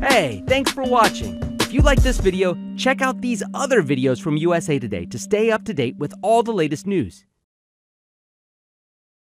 Hey, thanks for watching. If you like this video, check out these other videos from USA Today to stay up to date with all the latest news.